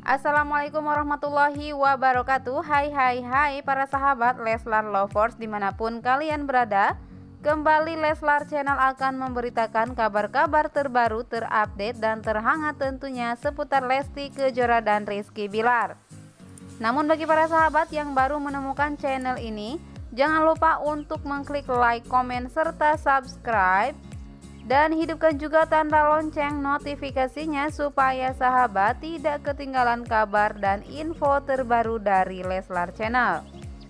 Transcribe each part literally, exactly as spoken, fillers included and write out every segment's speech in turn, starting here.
Assalamualaikum warahmatullahi wabarakatuh. Hai hai hai para sahabat Leslar Lovers dimanapun kalian berada. Kembali Leslar Channel akan memberitakan kabar-kabar terbaru, terupdate dan terhangat tentunya seputar Lesti Kejora dan Rizky Bilar. Namun bagi para sahabat yang baru menemukan channel ini, jangan lupa untuk mengklik like, komen, serta subscribe. Dan hidupkan juga tanda lonceng notifikasinya supaya sahabat tidak ketinggalan kabar dan info terbaru dari Leslar Channel.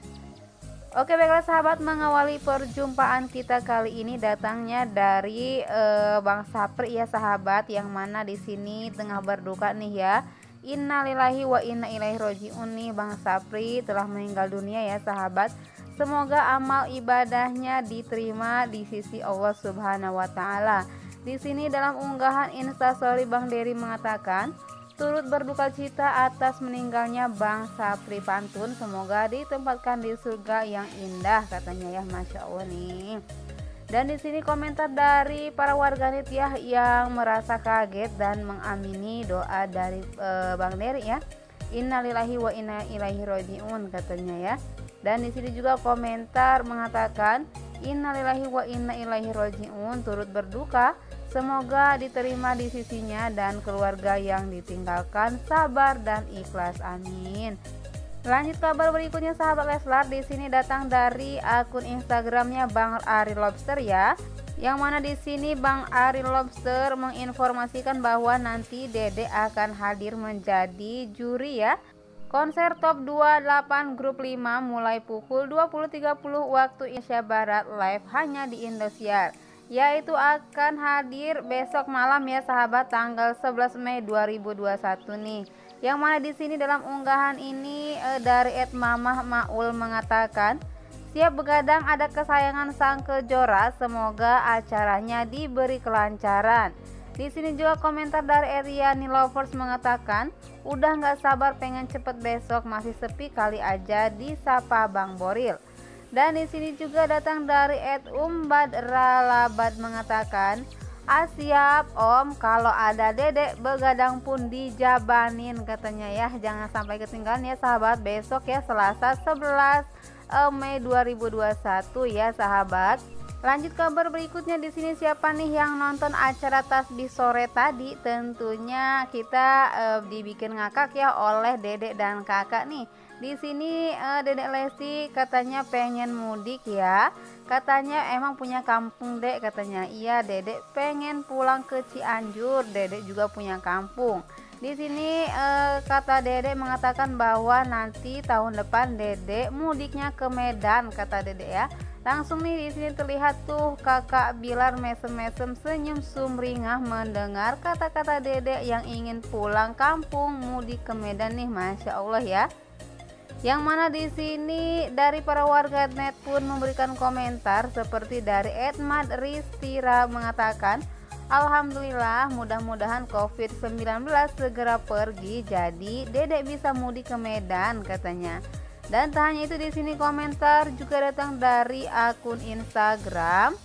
Oke baiklah sahabat, mengawali perjumpaan kita kali ini datangnya dari eh, Bang Sapri ya sahabat, yang mana di sini tengah berduka nih ya. Innalillahi wa inna ilaihi rojiun nih, Bang Sapri telah meninggal dunia ya sahabat. Semoga amal ibadahnya diterima di sisi Allah Subhanahu wa taala. Di sini dalam unggahan Instastory Bang Dery mengatakan, turut berduka cita atas meninggalnya Bang Sapri Pantun. Semoga ditempatkan di surga yang indah katanya ya, Masya Allah nih. Dan di sini komentar dari para warganet ya yang merasa kaget dan mengamini doa dari e, Bang Dery ya. Innalillahi wa inna ilaihi rojiun katanya ya. Dan di sini juga komentar mengatakan innalillahi wa inna ilaihi rojiun, turut berduka, semoga diterima di sisinya dan keluarga yang ditinggalkan sabar dan ikhlas, amin. Lanjut kabar berikutnya sahabat Leslar, di sini datang dari akun Instagramnya Bang Ari Lobster ya. Yang mana di sini Bang Ari Lobster menginformasikan bahwa nanti Dede akan hadir menjadi juri ya. Konser Top dua puluh delapan Grup lima mulai pukul dua puluh tiga puluh waktu Indonesia Barat, live hanya di Indosiar. Yaitu akan hadir besok malam ya sahabat, tanggal sebelas Mei dua ribu dua puluh satu nih. Yang mana di sini dalam unggahan ini eh, dari et Mamah Maul mengatakan, siap begadang ada kesayangan sang Kejora, semoga acaranya diberi kelancaran. Di sini juga komentar dari Eriani Lovers mengatakan, udah nggak sabar pengen cepet besok, masih sepi kali aja disapa Bang Boril. Dan di sini juga datang dari Ed Umbad Ralabad mengatakan, ah siap om, kalau ada Dedek begadang pun dijabanin katanya ya. Jangan sampai ketinggalan ya sahabat, besok ya Selasa sebelas Mei dua ribu dua puluh satu ya sahabat. Lanjut kabar berikutnya, di sini siapa nih yang nonton acara Tasbih sore tadi? Tentunya kita e, dibikin ngakak ya oleh Dedek dan Kakak nih. Di sini e, Dedek Lesti katanya pengen mudik ya. Katanya emang punya kampung Dek katanya. Iya Dedek pengen pulang ke Cianjur. Dedek juga punya kampung. Di sini e, kata Dedek mengatakan bahwa nanti tahun depan Dedek mudiknya ke Medan kata Dedek ya. Langsung nih di sini terlihat tuh Kakak Bilar mesem-mesem senyum sumringah mendengar kata-kata Dedek yang ingin pulang kampung mudik ke Medan nih, Masya Allah ya. Yang mana di sini dari para warganet pun memberikan komentar seperti dari Edmad Ristira mengatakan, alhamdulillah mudah-mudahan covid sembilan belas segera pergi jadi Dedek bisa mudik ke Medan katanya. Dan tak hanya itu, di sini komentar juga datang dari akun Instagram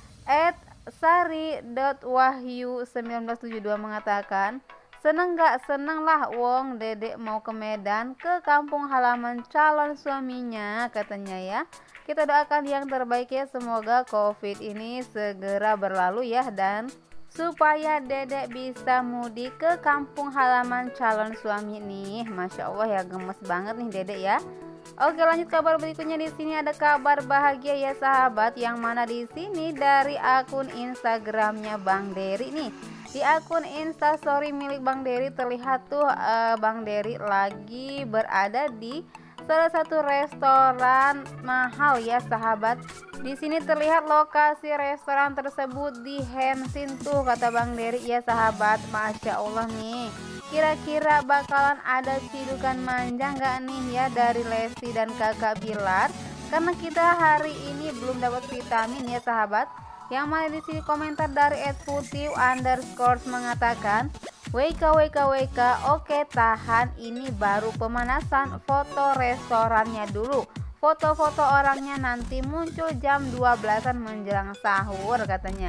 et sari dot wahyu seribu sembilan ratus tujuh puluh dua mengatakan, seneng gak seneng lah wong Dedek mau ke Medan, ke kampung halaman calon suaminya katanya ya. Kita doakan yang terbaik ya, semoga covid ini segera berlalu ya, dan supaya Dedek bisa mudik ke kampung halaman calon suami nih. Masya Allah ya, gemes banget nih Dedek ya. Oke lanjut kabar berikutnya, di sini ada kabar bahagia ya sahabat, yang mana di sini dari akun Instagramnya Bang Dery nih. Di akun Instastory milik Bang Dery terlihat tuh uh, Bang Dery lagi berada di salah satu restoran mahal ya sahabat. Di sini terlihat lokasi restoran tersebut di Hemsin tuh kata Bang Dery ya sahabat. Masya Allah nih. Kira-kira bakalan ada cidukan manja nggak nih ya dari Lesti dan Kakak Bilar? Karena kita hari ini belum dapat vitamin ya sahabat. Yang mana di sini komentar dari et putih underscore mengatakan, W K W K W K, oke tahan, ini baru pemanasan, foto restorannya dulu. Foto-foto orangnya nanti muncul jam dua belasan menjelang sahur katanya.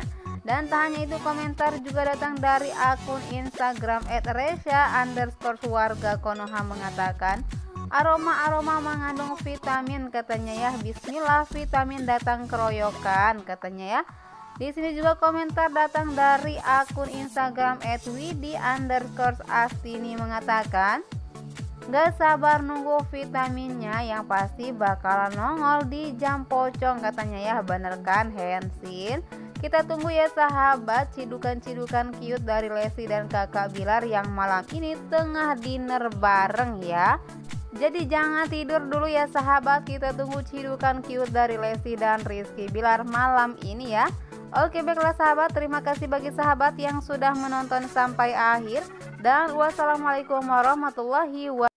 Dan tak hanya itu, komentar juga datang dari akun Instagram et resya underscore warga Konoha mengatakan, aroma-aroma mengandung vitamin katanya ya. Bismillah, vitamin datang keroyokan katanya ya. Di sini juga komentar datang dari akun Instagram et widi underscore astini mengatakan, gak sabar nunggu vitaminnya, yang pasti bakalan nongol di jam pocong katanya ya. Bener kan Hensin? Kita tunggu ya sahabat cidukan-cidukan cute dari Lesti dan kakak Bilar yang malam ini tengah dinner bareng ya. Jadi jangan tidur dulu ya sahabat, kita tunggu cidukan cute dari Lesti dan Rizky Bilar malam ini ya. Oke baiklah sahabat, terima kasih bagi sahabat yang sudah menonton sampai akhir. Dan wassalamualaikum warahmatullahi wabarakatuh.